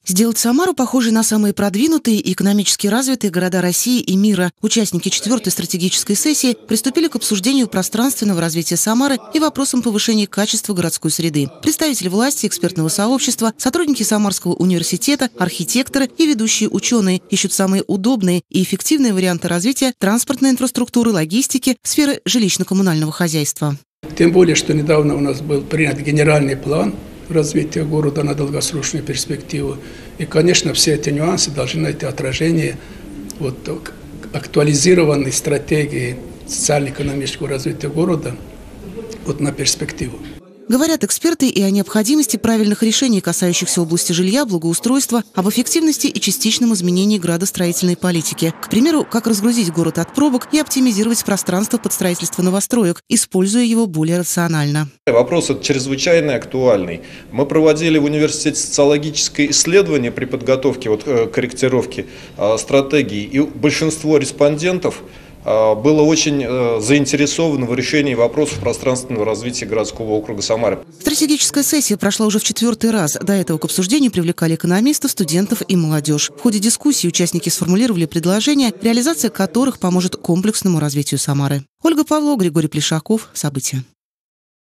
Сделать Самару похожей на самые продвинутые и экономически развитые города России и мира. Участники 4-й стратегической сессии приступили к обсуждению пространственного развития Самары и вопросам повышения качества городской среды. Представители власти, экспертного сообщества, сотрудники Самарского университета, архитекторы и ведущие ученые ищут самые удобные и эффективные варианты развития транспортной инфраструктуры, логистики, сферы жилищно-коммунального хозяйства. Тем более, что недавно у нас был принят генеральный план развития города на долгосрочную перспективу. И, конечно, все эти нюансы должны найти отражение актуализированной стратегии социально-экономического развития города на перспективу. Говорят эксперты и о необходимости правильных решений, касающихся области жилья, благоустройства, об эффективности и частичном изменении градостроительной политики. К примеру, как разгрузить город от пробок и оптимизировать пространство под строительство новостроек, используя его более рационально. Вопрос этот чрезвычайно актуальный. Мы проводили в университете социологическое исследование при подготовке корректировки стратегии, и большинство респондентов было очень заинтересовано в решении вопросов пространственного развития городского округа Самары. Стратегическая сессия прошла уже в 4-й раз. До этого к обсуждению привлекали экономистов, студентов и молодежь. В ходе дискуссии участники сформулировали предложения, реализация которых поможет комплексному развитию Самары. Ольга Павлова, Григорий Плешаков. События.